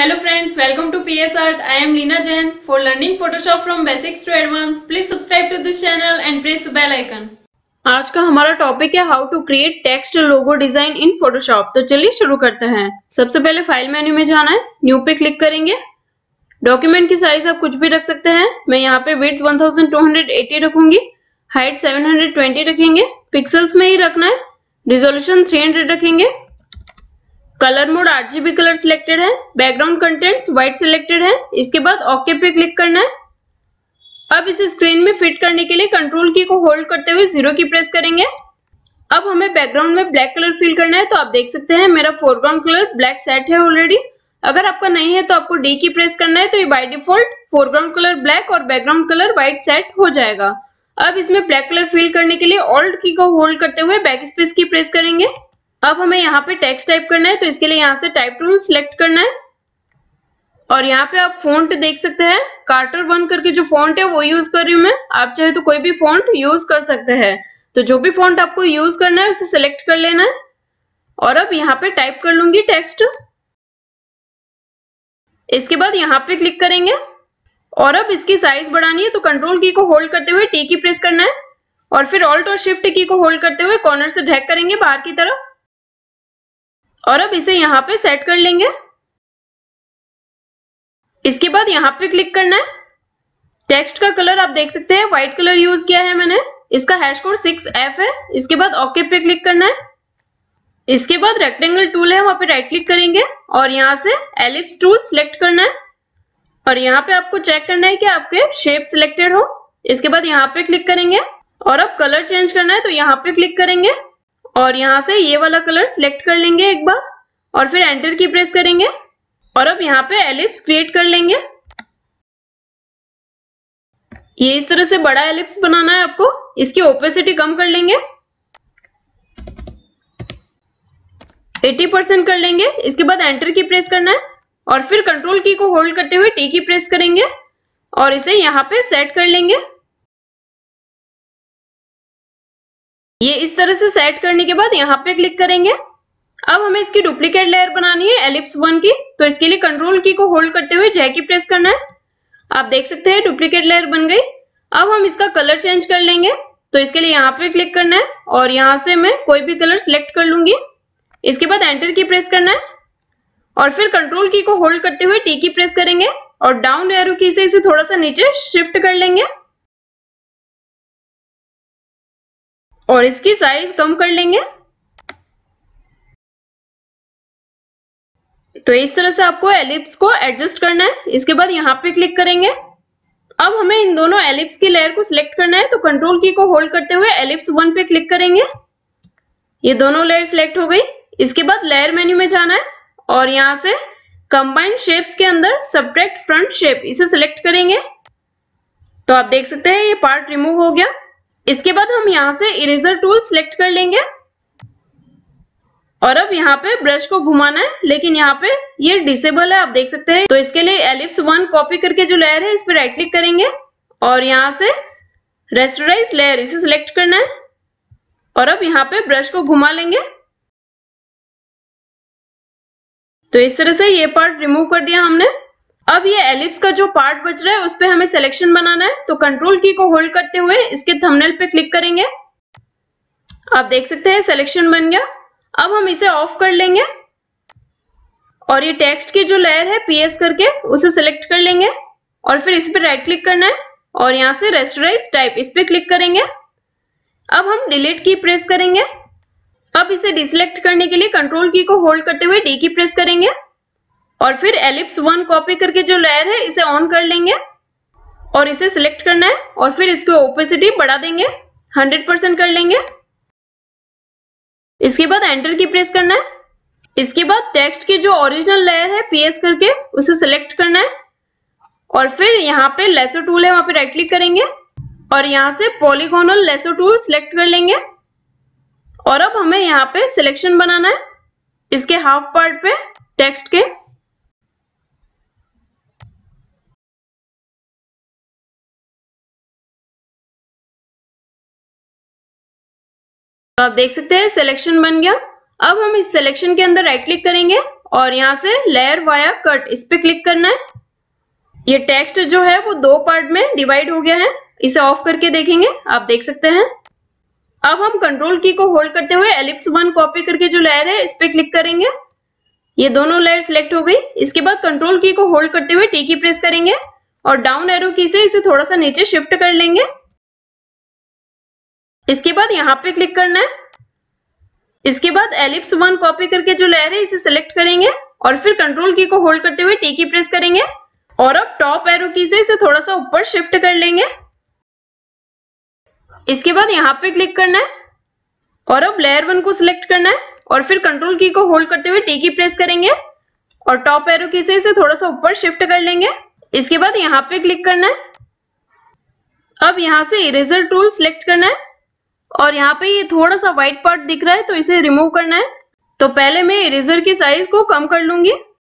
Hello friends, welcome to PS Art. I am Leena Jain. For learning Photoshop from basics to advanced, please subscribe to this channel and press the bell icon. आज का हमारा topic है how to create text logo design in Photoshop. तो चलिए शुरू करते हैं। सबसे पहले फाइल मेन्यू में जाना है, न्यू पे क्लिक करेंगे। डॉक्यूमेंट की साइज आप कुछ भी रख सकते हैं। मैं यहाँ पे विड्थ 1280 रखूंगी, हाइट 720 रखेंगे, पिक्सल्स में ही रखना है, रिजोल्यूशन 300 रखेंगे। Colour mode RGB colour selected है, बैकग्राउंड कंटेंट्स व्हाइट सिलेक्टेड है। इसके बाद ओके पे क्लिक करना है। अब इसे स्क्रीन में फिट करने के लिए कंट्रोल की को होल्ड करते हुए 0 की प्रेस करेंगे। अब हमें बैकग्राउंड में ब्लैक कलर फिल करना है। तो आप देख सकते हैं मेरा फोरग्राउंड कलर ब्लैक सेट है ऑलरेडी। अगर आपका नहीं है तो आपको D की प्रेस करना है। तो ये by default foreground colour black और बैकग्राउंड कलर व्हाइट सेट हो जाएगा। अब इसमें ब्लैक कलर फिल करने के लिए ऑल्ट की को होल्ड करते हुए बैक स्पेस की प्रेस करेंगे। अब हमें यहाँ पे टेक्स्ट टाइप करना है। तो इसके लिए यहाँ से टाइप टूल सिलेक्ट करना है और यहाँ पे आप फॉन्ट देख सकते हैं, कार्टर 1 करके जो फॉन्ट है वो यूज कर रही हूँ मैं। आप चाहे तो कोई भी फॉन्ट यूज कर सकते हैं। तो जो भी फॉन्ट आपको यूज करना है उसे सिलेक्ट कर लेना है और अब यहाँ पे टाइप कर लूंगी टेक्स्ट। इसके बाद यहाँ पे क्लिक करेंगे और अब इसकी साइज बढ़ानी है। तो कंट्रोल की को होल्ड करते हुए T की प्रेस करना है और फिर ऑल्ट और शिफ्ट की को होल्ड करते हुए कॉर्नर से ड्रैग करेंगे बाहर की तरफ और अब इसे यहाँ पे सेट कर लेंगे। इसके बाद यहाँ पे क्लिक करना है। टेक्स्ट का कलर आप देख सकते हैं व्हाइट कलर यूज किया है मैंने। इसका हैश कोड 6F है। इसके बाद ओके पे क्लिक करना है। इसके बाद रेक्टेंगल टूल है, वहां पे राइट क्लिक करेंगे और यहाँ से एलिप्स टूल सिलेक्ट करना है और यहाँ पे आपको चेक करना है कि आपके शेप सिलेक्टेड हो। इसके बाद यहाँ पे क्लिक करेंगे और अब कलर चेंज करना है। तो यहाँ पे क्लिक करेंगे और यहाँ से ये वाला कलर सिलेक्ट कर लेंगे एक बार और फिर एंटर की प्रेस करेंगे और अब यहाँ पे एलिप्स क्रिएट कर लेंगे। ये इस तरह से बड़ा एलिप्स बनाना है आपको। इसकी ओपेसिटी कम कर लेंगे, 80% कर लेंगे। इसके बाद एंटर की प्रेस करना है और फिर कंट्रोल की को होल्ड करते हुए T की प्रेस करेंगे और इसे यहाँ पे सेट कर लेंगे। ये इस तरह से सेट करने के बाद यहाँ पे क्लिक करेंगे। अब हमें इसकी डुप्लीकेट लेयर बनानी है एलिप्स 1 की। तो इसके लिए कंट्रोल की को होल्ड करते हुए J की प्रेस करना है। आप देख सकते हैं डुप्लीकेट लेयर बन गई। अब हम इसका कलर चेंज कर लेंगे। तो इसके लिए यहाँ पे क्लिक करना है और यहाँ से मैं कोई भी कलर सिलेक्ट कर लूंगी। इसके बाद एंटर की प्रेस करना है और फिर कंट्रोल की को होल्ड करते हुए T की प्रेस करेंगे और डाउन एरो की से इसे थोड़ा सा नीचे शिफ्ट कर लेंगे और इसकी साइज कम कर लेंगे। तो इस तरह से आपको एलिप्स को एडजस्ट करना है। इसके बाद यहाँ पे क्लिक करेंगे। अब हमें इन दोनों एलिप्स की लेयर को सिलेक्ट करना है। तो कंट्रोल की को होल्ड करते हुए एलिप्स 1 पे क्लिक करेंगे। ये दोनों लेयर सिलेक्ट हो गई। इसके बाद लेयर मेन्यू में जाना है और यहाँ से कंबाइंड शेप्स के अंदर सबट्रैक्ट फ्रंट शेप इसे सिलेक्ट करेंगे। तो आप देख सकते हैं ये पार्ट रिमूव हो गया। इसके बाद हम यहाँ से इरेजर टूल सिलेक्ट कर लेंगे और अब यहाँ पे ब्रश को घुमाना है, लेकिन यहाँ पे ये डिसेबल है, आप देख सकते हैं। तो इसके लिए एलिप्स 1 कॉपी करके जो लेयर है इस पे राइट क्लिक करेंगे और यहाँ से रेस्टराइज लेयर इसे सिलेक्ट करना है और अब यहाँ पे ब्रश को घुमा लेंगे। तो इस तरह से ये पार्ट रिमूव कर दिया हमने। अब ये एलिप्स का जो पार्ट बच रहा है उस पे हमें सिलेक्शन बनाना है। तो कंट्रोल की को होल्ड करते हुए इसके थंबनेल पे क्लिक करेंगे। आप देख सकते हैं सिलेक्शन बन गया। अब हम इसे ऑफ कर लेंगे और ये टेक्स्ट की जो लेयर है PS करके उसे सिलेक्ट कर लेंगे और फिर इस पे राइट क्लिक करना है और यहाँ से रेस्टराइज टाइप इस पे क्लिक करेंगे। अब हम डिलीट की प्रेस करेंगे। अब इसे डिसेलेक्ट करने के लिए कंट्रोल की को होल्ड करते हुए D की प्रेस करेंगे और फिर एलिप्स 1 कॉपी करके जो लेयर है इसे ऑन कर लेंगे और इसे सिलेक्ट करना है और फिर इसकी ओपेसिटी बढ़ा देंगे, 100% कर लेंगे। इसके बाद एंटर की प्रेस करना है। इसके बाद टेक्स्ट की जो ओरिजिनल लेयर है PS करके उसे सिलेक्ट करना है और फिर यहाँ पे लेसो टूल है वहां पे राइट क्लिक करेंगे और यहाँ से पॉलीगोनल लेसो टूल सिलेक्ट कर लेंगे और अब हमें यहाँ पे सिलेक्शन बनाना है इसके हाफ पार्ट पे टेक्स्ट के। तो आप देख सकते हैं सिलेक्शन बन गया। अब हम इस सिलेक्शन के अंदर राइट क्लिक करेंगे और यहाँ से लेयर वाया कट इस पे क्लिक करना है। ये टेक्स्ट जो है वो 2 पार्ट में डिवाइड हो गया है। इसे ऑफ करके देखेंगे, आप देख सकते हैं। अब हम कंट्रोल की को होल्ड करते हुए एलिप्स 1 कॉपी करके जो लेयर है इस पे क्लिक करेंगे। ये दोनों लेयर सिलेक्ट हो गई। इसके बाद कंट्रोल की को होल्ड करते हुए टी की प्रेस करेंगे और डाउन एरो की से इसे थोड़ा सा नीचे शिफ्ट कर लेंगे। इसके बाद यहाँ पे क्लिक करना है। इसके बाद एलिप्स 1 कॉपी करके जो लेयर है इसे सिलेक्ट करेंगे और फिर कंट्रोल की को होल्ड करते हुए टी की प्रेस करेंगे और अब टॉप एरो की से इसे थोड़ा सा ऊपर शिफ्ट कर लेंगे। इसके बाद यहाँ पे क्लिक करना है और अब लेयर 1 को सिलेक्ट करना है और फिर कंट्रोल की को होल्ड करते हुए टी की प्रेस करेंगे और टॉप एरो की से इसे थोड़ा सा ऊपर शिफ्ट कर लेंगे। इसके बाद यहाँ पे क्लिक करना है। अब यहाँ से इरेजर टूल सिलेक्ट करना है और यहाँ पे ये थोड़ा सा व्हाइट पार्ट दिख रहा है तो इसे रिमूव करना है। तो पहले मैं इरेजर की साइज को कम कर लूंगी,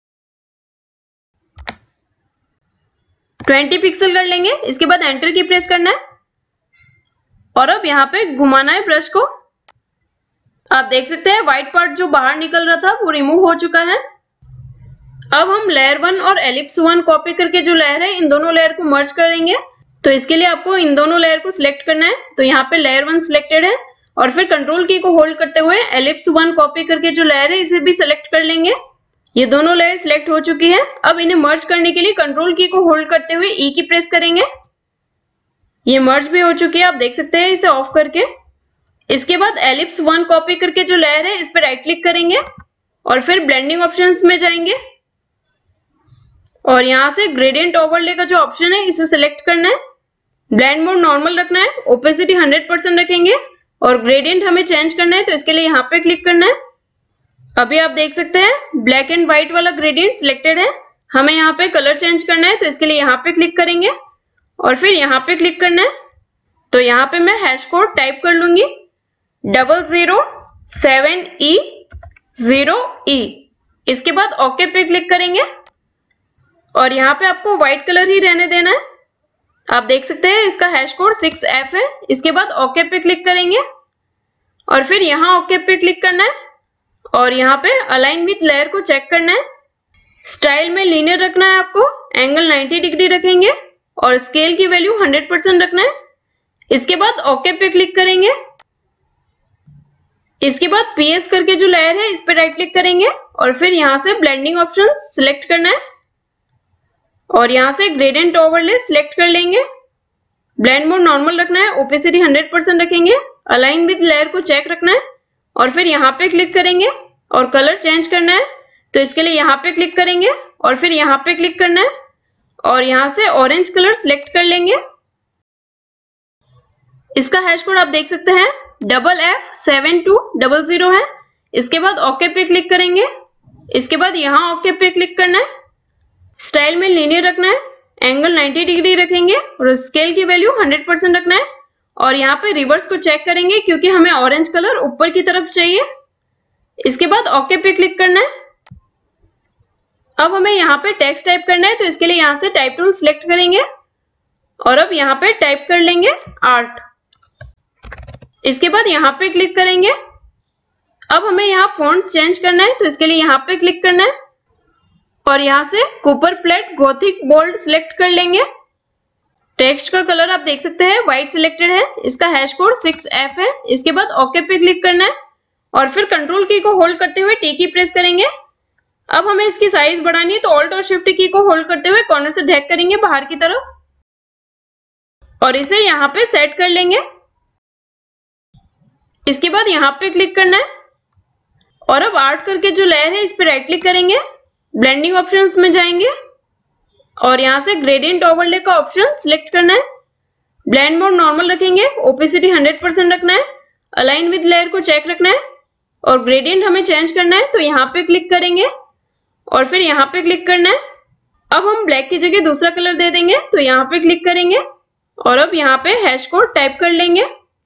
20 पिक्सल कर लेंगे। इसके बाद एंटर की प्रेस करना है और अब यहाँ पे घुमाना है ब्रश को। आप देख सकते हैं व्हाइट पार्ट जो बाहर निकल रहा था वो रिमूव हो चुका है। अब हम लेयर 1 और एलिप्स 1 कॉपी करके जो लेयर है इन दोनों लेयर को मर्ज करेंगे। तो इसके लिए आपको इन दोनों लेयर को सिलेक्ट करना है। तो यहाँ पे लेयर 1 सिलेक्टेड है और फिर कंट्रोल की को होल्ड करते हुए एलिप्स 1 कॉपी करके जो लेयर है इसे भी सिलेक्ट कर लेंगे। ये दोनों लेयर सिलेक्ट हो चुकी है। अब इन्हें मर्ज करने के लिए कंट्रोल की को होल्ड करते हुए ई की प्रेस करेंगे। ये मर्ज भी हो चुकी है, आप देख सकते हैं इसे ऑफ करके। इसके बाद एलिप्स 1 कॉपी करके जो लेयर है इस पर राइट क्लिक करेंगे और फिर ब्लेंडिंग ऑप्शंस में जाएंगे और यहाँ से ग्रेडियंट ओवरले का जो ऑप्शन है इसे सिलेक्ट करना है। ब्लेंड मोड नॉर्मल रखना है, ओपेसिटी 100% रखेंगे और ग्रेडियंट हमें चेंज करना है तो इसके लिए यहाँ पे क्लिक करना है। अभी आप देख सकते हैं ब्लैक एंड व्हाइट वाला ग्रेडियंट सिलेक्टेड है। हमें यहाँ पे कलर चेंज करना है तो इसके लिए यहाँ पे क्लिक करेंगे और फिर यहाँ पे क्लिक करना है। तो यहाँ पे मैं हैश कोड टाइप कर लूंगी 007E0E। इसके बाद ओके पे क्लिक करेंगे और यहाँ पे आपको व्हाइट कलर ही रहने देना है। आप देख सकते हैं इसका हैश कोड 6F है। इसके बाद ओके पे क्लिक करेंगे और फिर यहाँ ओके पे क्लिक करना है और यहाँ पे अलाइन विथ लेयर को चेक करना है। स्टाइल में लीनियर रखना है आपको, एंगल 90 डिग्री रखेंगे और स्केल की वैल्यू 100% रखना है। इसके बाद ओके पे क्लिक करेंगे। इसके बाद PS करके जो लेयर है इस पे राइट क्लिक करेंगे और फिर यहाँ से ब्लेंडिंग ऑप्शन सिलेक्ट करना है और यहाँ से ग्रेडियंट ओवरले सिलेक्ट कर लेंगे। ब्लेंड मोड नॉर्मल रखना है, ओपेसिटी 100% रखेंगे, अलाइन विद लेयर को चेक रखना है और फिर यहाँ पे क्लिक करेंगे और कलर चेंज करना है तो इसके लिए यहाँ पे क्लिक करेंगे और फिर यहाँ पे क्लिक करना है और यहाँ से ऑरेंज कलर सिलेक्ट कर लेंगे। इसका हैश कोड आप देख सकते हैं FF7200 है। इसके बाद ओके पे क्लिक करेंगे। इसके बाद यहाँ ओके पे क्लिक करना है। स्टाइल में लीनियर रखना है, एंगल 90 डिग्री रखेंगे और स्केल की वैल्यू 100% रखना है और यहाँ पे रिवर्स को चेक करेंगे क्योंकि हमें ऑरेंज कलर ऊपर की तरफ चाहिए। इसके बाद ओके पे क्लिक करना है। अब हमें यहाँ पे टेक्स्ट टाइप करना है तो इसके लिए यहाँ से टाइप टूल सिलेक्ट करेंगे और अब यहाँ पे टाइप कर लेंगे आर्ट। इसके बाद यहाँ पे क्लिक करेंगे। अब हमें यहाँ फॉन्ट चेंज करना है तो इसके लिए यहाँ पे क्लिक करना है और यहाँ से Copperplate Gothic Bold select कर लेंगे। टेक्स्ट का कलर आप देख सकते हैं व्हाइट सिलेक्टेड है। इसका हैश कोड 6F है। इसके बाद ओके पे क्लिक करना है और फिर कंट्रोल की को होल्ड करते हुए टी की प्रेस करेंगे। अब हमें इसकी साइज बढ़ानी है तो ऑल्ट और शिफ्ट की को होल्ड करते हुए कॉर्नर से ड्रैग करेंगे बाहर की तरफ और इसे यहाँ पे सेट कर लेंगे। इसके बाद यहाँ पे क्लिक करना है और अब आर्ट करके जो लेयर है इस पे राइट क्लिक करेंगे, ब्लेंडिंग ऑप्शंस में जाएंगे और यहाँ से ग्रेडियंट ओवरले का ऑप्शन सिलेक्ट करना है। ब्लेंड मोड नॉर्मल रखेंगे, ओपेसिटी 100% रखना है, अलाइन विद लेयर को चेक रखना है और ग्रेडियंट हमें चेंज करना है तो यहाँ पे क्लिक करेंगे और फिर यहाँ पे क्लिक करना है। अब हम ब्लैक की जगह दूसरा कलर दे देंगे तो यहाँ पे क्लिक करेंगे और अब यहाँ पे हैश कोड टाइप कर लेंगे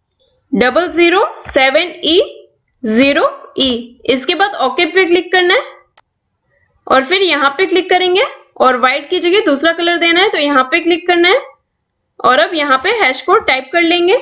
007E0E। इसके बाद ओके पे क्लिक करना है और फिर यहाँ पे क्लिक करेंगे और व्हाइट की जगह दूसरा कलर देना है तो यहाँ पे क्लिक करना है और अब यहाँ पे हैश कोड टाइप कर लेंगे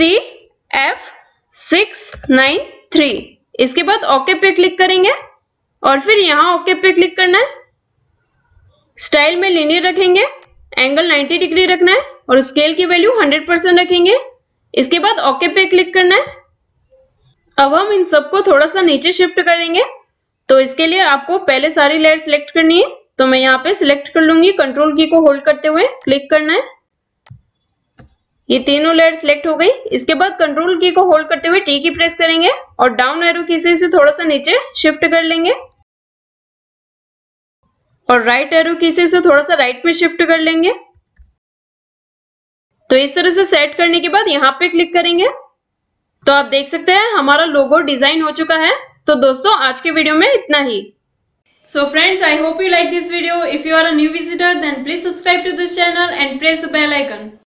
2CF693। इसके बाद ओके पे क्लिक करेंगे और फिर यहाँ ओके पे क्लिक करना है। स्टाइल में लीनियर रखेंगे, एंगल 90 डिग्री रखना है और स्केल की वैल्यू 100% रखेंगे। इसके बाद ओके पे क्लिक करना है। अब हम इन सबको थोड़ा सा नीचे शिफ्ट करेंगे, तो इसके लिए आपको पहले सारी लेयर सिलेक्ट करनी है। तो मैं यहाँ पे सिलेक्ट कर लूंगी, कंट्रोल की को होल्ड करते हुए क्लिक करना है। ये तीनों लेयर सिलेक्ट हो गई। इसके बाद कंट्रोल की को होल्ड करते हुए टी की प्रेस करेंगे और डाउन एरो की से थोड़ा सा नीचे शिफ्ट कर लेंगे और राइट एरो की से थोड़ा सा राइट में शिफ्ट कर लेंगे। तो इस तरह से सेट करने के बाद यहाँ पे क्लिक करेंगे तो आप देख सकते हैं हमारा लोगो डिजाइन हो चुका है। तो दोस्तों आज के वीडियो में इतना ही। So friends, I hope you like this video. If you are a new visitor, then please subscribe to this channel and press the bell icon.